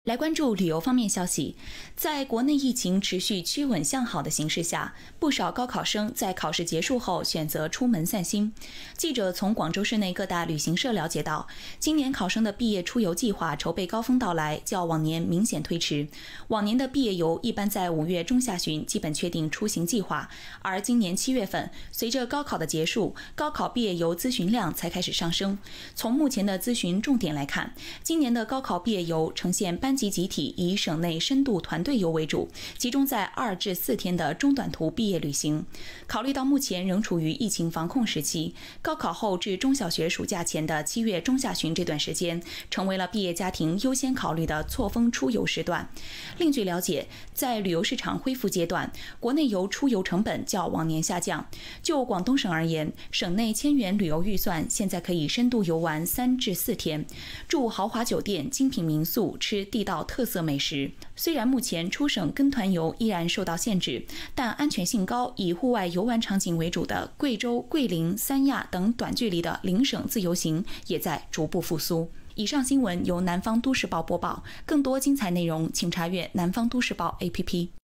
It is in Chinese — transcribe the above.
来关注旅游方面消息，在国内疫情持续趋稳向好的形势下，不少高考生在考试结束后选择出门散心。记者从广州市内各大旅行社了解到，今年考生的毕业出游计划筹备高峰到来，较往年明显推迟。往年的毕业游一般在5月中下旬基本确定出行计划，而今年7月份，随着高考的结束，高考毕业游咨询量才开始上升。从目前的咨询重点来看，今年的高考毕业游呈现班级集体以省内深度团队游为主，集中在2至4天的中短途毕业旅行。考虑到目前仍处于疫情防控时期，高考后至中小学暑假前的7月中下旬这段时间，成为了毕业家庭优先考虑的错峰出游时段。另据了解，在旅游市场恢复阶段，国内游出游成本较往年下降。就广东省而言，省内1000元旅游预算现在可以深度游玩3至4天，住豪华酒店、精品民宿，吃地道特色美食。虽然目前出省跟团游依然受到限制，但安全性高、以户外游玩场景为主的贵州、桂林、三亚等短距离的邻省自由行也在逐步复苏。以上新闻由南方都市报播报，更多精彩内容请查阅南方都市报 APP。